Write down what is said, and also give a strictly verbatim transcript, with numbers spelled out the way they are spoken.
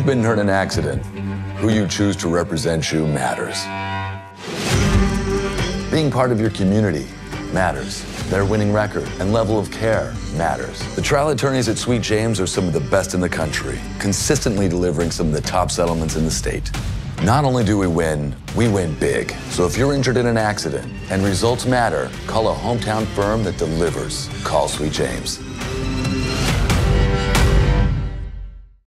been hurt in an accident, who you choose to represent you matters. Being part of your community matters. Their winning record and level of care matters. The trial attorneys at Sweet James are some of the best in the country, consistently delivering some of the top settlements in the state. Not only do we win, we win big. So if you're injured in an accident and results matter, call a hometown firm that delivers. Call Sweet James.